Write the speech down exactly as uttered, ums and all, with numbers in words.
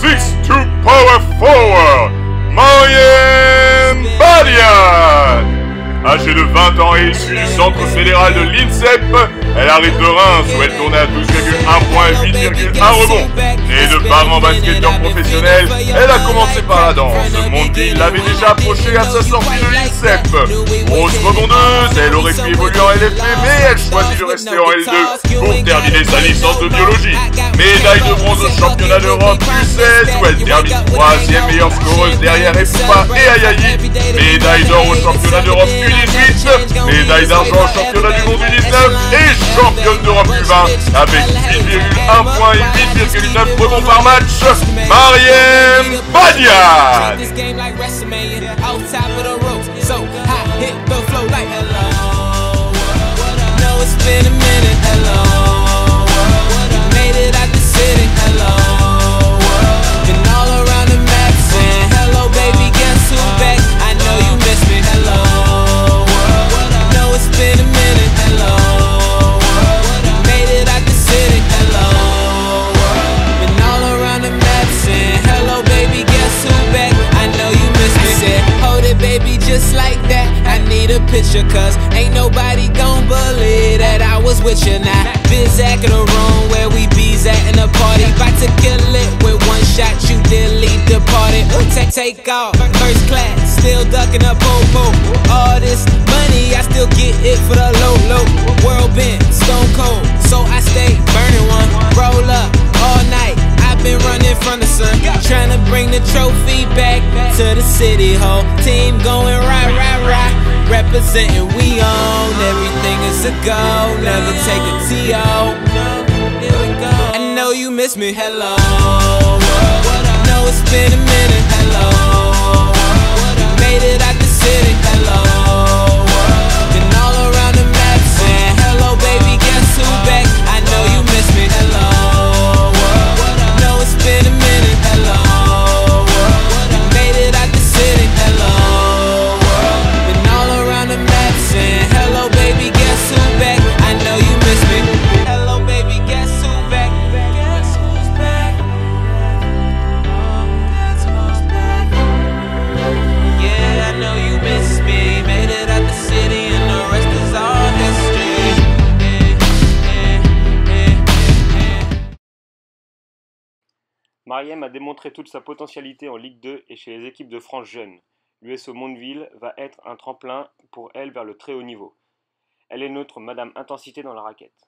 Six to power forward, Mariam Badian. Âgée de vingt ans et issue du centre fédéral de l'INSEP, elle arrive de Reims où elle tournait à douze virgule un points et huit virgule un rebonds. Née de parents basketteurs professionnels, elle a commencé par la danse. Mondeville l'avait déjà approchée à sa sortie de l'INSEP. Grosse rebondeuse, elle aurait pu évoluer en L F P, mais elle choisit de rester en L deux pour terminer sa licence de biologie. Médaille de bronze au championnat d'Europe U seize où elle termine troisième meilleure scoreuse derrière Efupa et Ayayi. Médaille d'or au championnat d'Europe U dix-huit, médaille d'argent au championnat du monde U dix-neuf et championne d'Europe U vingt avec huit virgule un points et huit virgule neuf rebonds par match, Mariam Badian. Just like that, I need a picture, cause ain't nobody gon' believe that I was with you now. Bizak in the room where we bees at in the party. About to kill it with one shot, you did leave the party. Ooh, take, take off, first class, still ducking up po-po. All this money, I still get it for the low, low. World bent, stone cold, so I stay burning one. Roll up all night, I've been running from the sun, trying to bring the trophy back to the city hall. Team going right, right, right, representing we own. Everything is a go, never take a T O. I know you miss me, hello. I know it's been a minute, hello. Made it out the city, hello. Been all around the map saying hello, baby, guess who back? I know you miss me, hello. I know it's been a minute, hello. Made it out the city, hello. Been all around the map saying hello, baby, guess who back? I know you miss me. Hello, baby, guess who back? Guess who's back? Guess who's back? Yeah, I know you miss me. Made it out the city and the rest is all history. Mariam a démontré toute sa potentialité en Ligue deux et chez les équipes de France jeunes. L'U S O Mondeville va être un tremplin pour elle vers le très haut niveau. Elle est notre Madame Intensité dans la raquette.